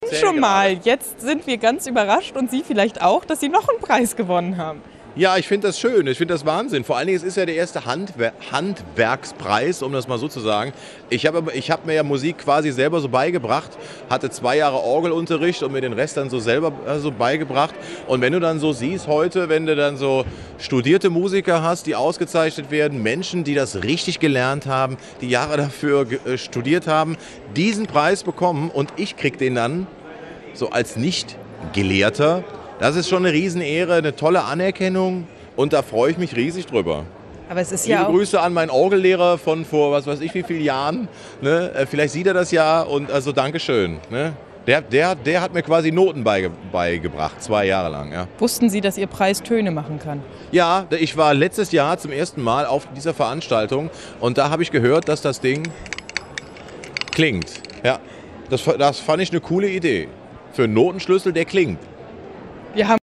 schon mal. Jetzt sind wir ganz überrascht und Sie vielleicht auch, dass Sie noch einen Preis gewonnen haben. Ja, ich finde das schön, ich finde das Wahnsinn. Vor allen Dingen, es ist ja der erste Handwerkspreis, um das mal so zu sagen. Ich hab mir ja Musik quasi selber so beigebracht, hatte 2 Jahre Orgelunterricht und mir den Rest dann so selber so beigebracht. Und wenn du dann so siehst heute, wenn du dann so studierte Musiker hast, die ausgezeichnet werden, Menschen, die das richtig gelernt haben, die Jahre dafür studiert haben, diesen Preis bekommen und ich krieg den dann so als Nicht-Gelehrter. Das ist schon eine Riesenehre, eine tolle Anerkennung und da freue ich mich riesig drüber. Aber es ist Liebe ja auch Grüße an meinen Orgellehrer von vor was weiß ich wie vielen Jahren. Ne? Vielleicht sieht er das ja und also Dankeschön. Ne? Der hat mir quasi Noten beigebracht, 2 Jahre lang. Ja. Wussten Sie, dass Ihr Preis Töne machen kann? Ja, ich war letztes Jahr zum ersten Mal auf dieser Veranstaltung und da habe ich gehört, dass das Ding klingt. Ja, das fand ich eine coole Idee. Für einen Notenschlüssel, der klingt. Wir haben